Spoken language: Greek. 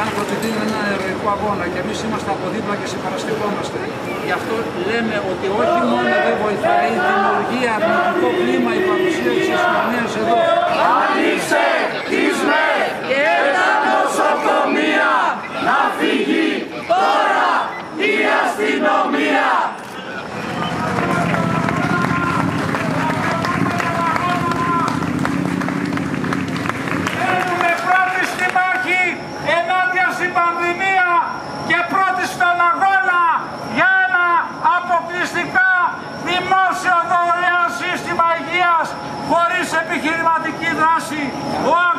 προτείνει ένα ηρωικό αγώνα και εμείς είμαστε από δίπλα και συμπαραστεκόμαστε. Γι' αυτό λέμε ότι όχι μόνο δεν βοηθάει, δημιουργεί αρνητικό κλίμα η παρουσία της αστυνομίας εδώ. Άνοιξε τις ΜΕ και τα νοσοκομεία, να φύγει τώρα η αστυνομία. Μένουμε πρώτοι στη μάχη ενάντια στην πανδημία και πρώτοι στον αγώνα για ένα αποκλειστικά δημόσιο δωρεάν σύστημα υγείας χωρίς επιχειρηματική δράση.